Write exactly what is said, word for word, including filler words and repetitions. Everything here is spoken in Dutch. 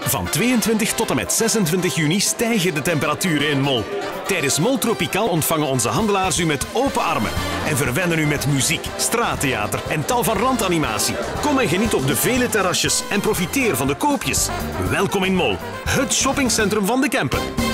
Van tweeëntwintig tot en met zesentwintig juni stijgen de temperaturen in Mol. Tijdens Mol Tropical ontvangen onze handelaars u met open armen en verwennen u met muziek, straattheater en tal van randanimatie. Kom en geniet op de vele terrasjes en profiteer van de koopjes. Welkom in Mol, het shoppingcentrum van de Kempen.